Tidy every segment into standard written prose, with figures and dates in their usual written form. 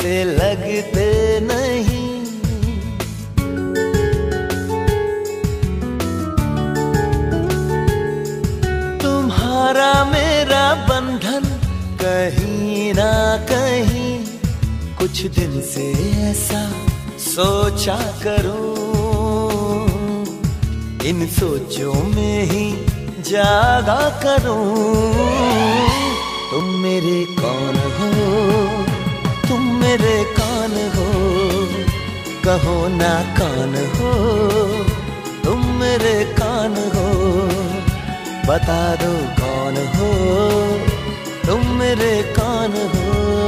से लगते नहीं। तुम्हारा मेरा बंधन कहीं ना कहीं कुछ दिन से ऐसा सोचा करूं, इन सोचों में ही जागा करूं। तुम मेरे कौन हो, तुम मेरे कौन हो, कहो ना कौन हो, तुम मेरे कौन हो, बता दो कौन हो, तुम मेरे कौन हो।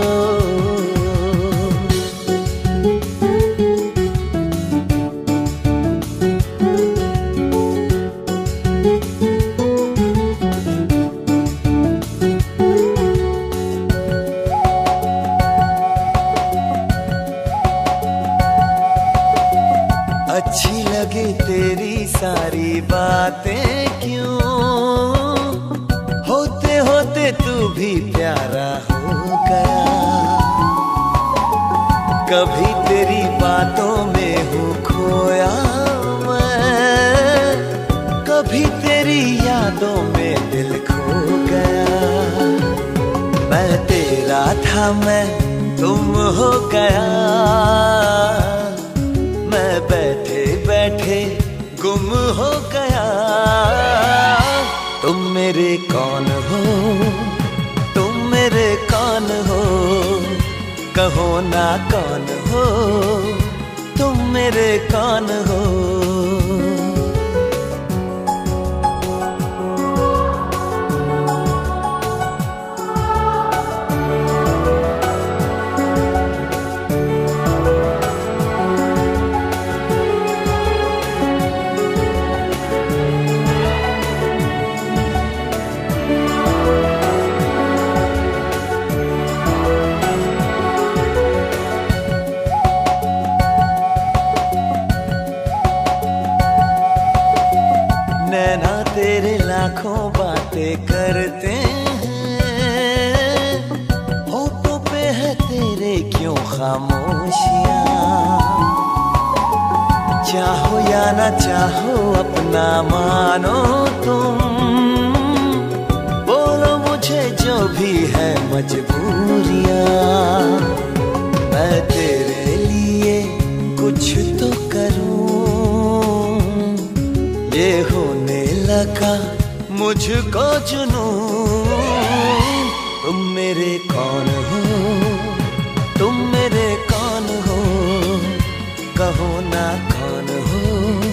अच्छी लगे तेरी सारी बातें क्यों, होते होते तू भी प्यारा हो गया। कभी तेरी बातों में हूँ खोया मैं, कभी तेरी यादों में दिल खो गया। मैं तेरा था मैं तुम हो गया, मैं बैठे बैठे गुम हो गया। तुम मेरे कौन हो, तुम मेरे कौन हो, कहो ना कौन हो, तुम मेरे कौन हो। नैना तेरे लाखों बातें करते हैं, होठों पे है तेरे क्यों खामोशियां। चाहो या ना चाहो अपना मानो तुम, बोलो मुझे जो भी है मजबूरियां। मैं तेरे लिए कुछ तो करूं, ये होने लगा मुझको जुनून। तुम मेरे कौन हो,